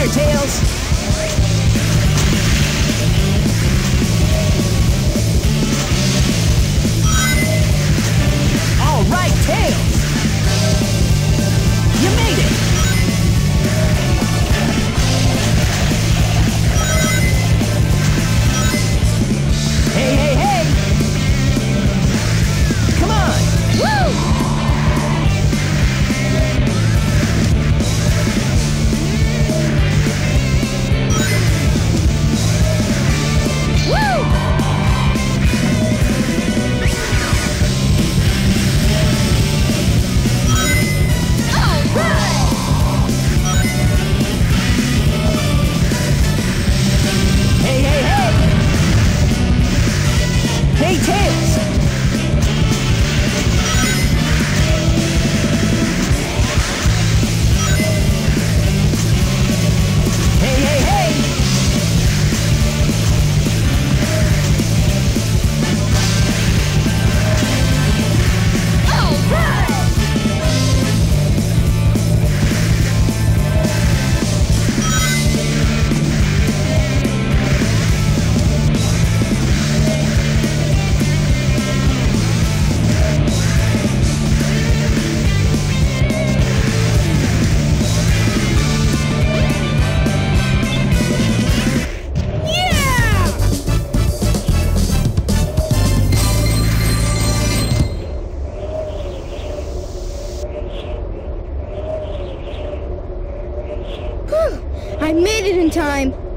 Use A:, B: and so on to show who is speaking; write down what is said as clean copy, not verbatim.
A: there, Tails! All right, Tails! You made it! Hey, hey, hey! Come on! Woo! Woo! All right! Hey, hey, hey! Hey, Tails! Hey, hey, hey! All right! Yeah!
B: Whew, I made it in time.